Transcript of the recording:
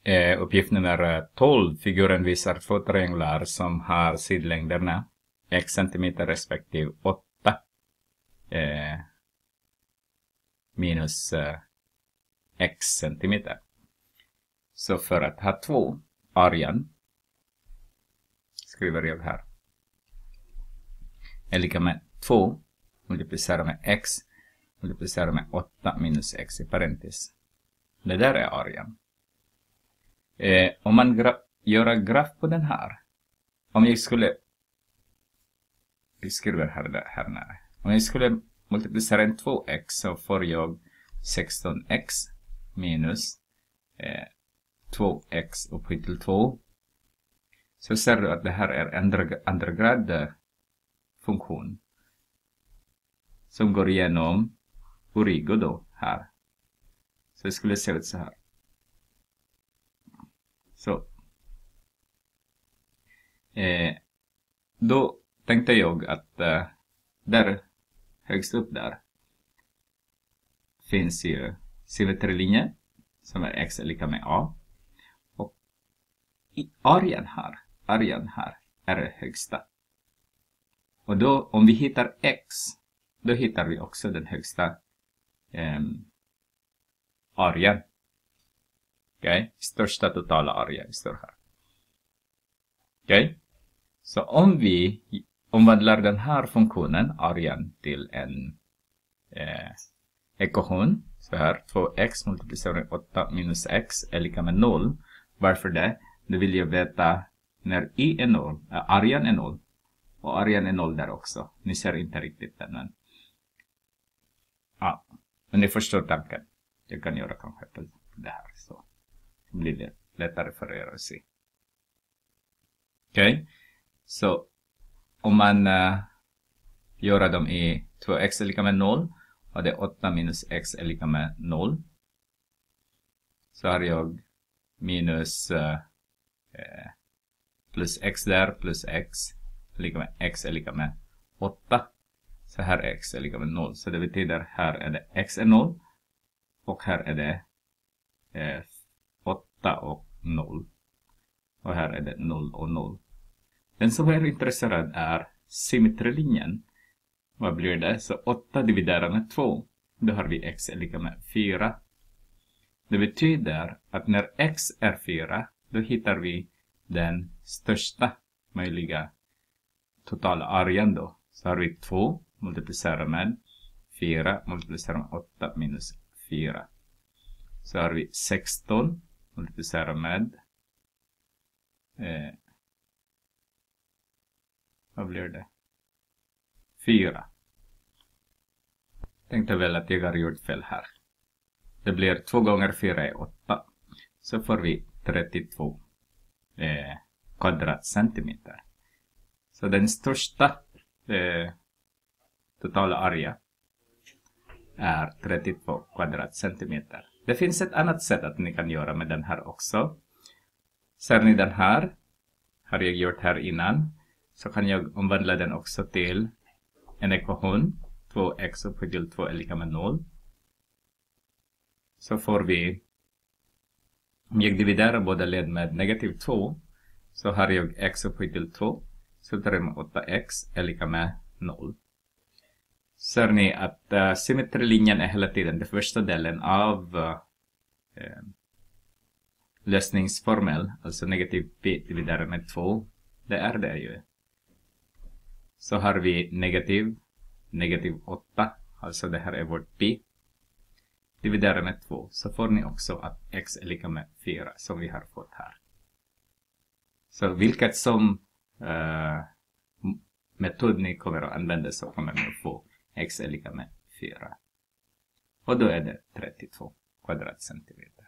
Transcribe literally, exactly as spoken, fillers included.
Eh, uppgift nummer tolv. Figuren visar två trianglar som har sidlängderna x centimeter respektive åtta eh, minus eh, x centimeter. Så för att ha två, arean skriver jag här är lika med två multiplicerat med x multiplicerat med åtta minus x i parentes. Det där är arean. Eh, om man gra- gör graf på den här. Om jag skulle vi skriver här, där, här nära. Om jag skulle multiplicera en två x så får jag sexton x minus eh, två x upphöjt till två. Så ser du att det här är andra, andra grad funktion som går igenom origo då här. Så det skulle se ut så här. Så eh, då tänkte jag att eh, där högst upp där finns ju symmetrilinjen som är x är lika med a. Och i arean här, arean här är det högsta. Och då om vi hittar x, då hittar vi också den högsta eh, arean. Okej, okay? Största totala area står här. Okej, okay? Så om vi omvandlar den här funktionen, arean, till en eh, ekvation. Så här, två x multiplicerat med åtta minus x är lika med noll. Varför det? Nu vill jag veta när i är noll, äh, arean är noll. Och arean är noll där också. Ni ser inte riktigt den. Men, ja, men ni förstår tanken. Jag kan göra kanske på det här. Så det blir det lättare för er att se. Okej. Okay. Så om man uh, gör dem i två x är lika med noll. Och det är åtta minus x är lika med noll. Så har jag minus uh, eh, plus x där plus x lika med x är lika med åtta. Så här är x är lika med noll. Så det betyder här är det x är noll. Och här är det eh, åtta och noll. Och här är det noll och noll. Den som är intresserad är symmetrilinjen. Vad blir det? Så åtta dividerat med två. Då har vi x är lika med fyra. Det betyder att när x är fyra, då hittar vi den största möjliga totala arean då. Så har vi två multiplicerat med fyra multiplicerat med åtta minus fyra. Så har vi sexton multiplicerat med eh, vad blir det? fyra. Tänkte väl att jag har gjort fel här. Det blir två gånger fyra är åtta. Så får vi trettiotvå eh, kvadratcentimeter. Så den största eh, totala area är trettiotvå kvadratcentimeter. Det finns ett annat sätt att ni kan göra med den här också. Ser ni den här? Har jag gjort här innan. Så kan jag omvandla den också till en ekvation. två x upphöjt till två är lika med noll. Så får vi, om jag dividerar båda led med negativ två. Så har jag x upphöjt till två. Så tar jag med åtta x är lika med noll. Ser ni att uh, symmetrilinjen är hela tiden den första delen av uh, eh, lösningsformel. Alltså negativ p dividerat med två. Det är det ju. Så har vi negativ, negativ åtta. Alltså det här är vårt p. Dividerat med två. Så får ni också att x är lika med fyra. Som vi har fått här. Så vilket som uh, metod ni kommer att använda så kommer ni att få x är lika med fyra. Och då är det trettiotvå kvadratcentimeter.